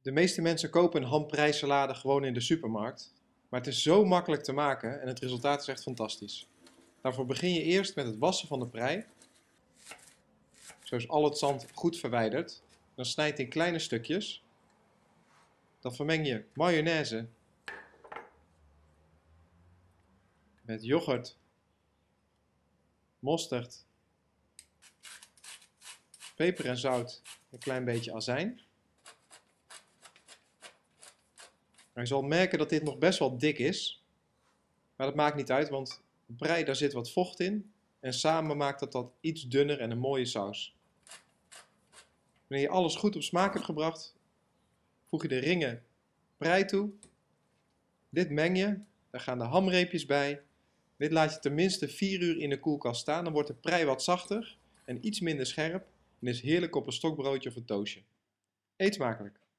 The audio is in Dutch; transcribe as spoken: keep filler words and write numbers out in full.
De meeste mensen kopen een ham-prei-salade gewoon in de supermarkt, maar het is zo makkelijk te maken en het resultaat is echt fantastisch. Daarvoor begin je eerst met het wassen van de prei. Zo is al het zand goed verwijderd. Dan snijd je in kleine stukjes. Dan vermeng je mayonaise met yoghurt, mosterd, peper en zout, een klein beetje azijn. Je zal merken dat dit nog best wel dik is, maar dat maakt niet uit, want de prei, daar zit wat vocht in en samen maakt dat dat iets dunner en een mooie saus. Wanneer je alles goed op smaak hebt gebracht, voeg je de ringen prei toe. Dit meng je, daar gaan de hamreepjes bij. Dit laat je tenminste vier uur in de koelkast staan, dan wordt de prei wat zachter en iets minder scherp en is heerlijk op een stokbroodje of een toastje. Eet smakelijk!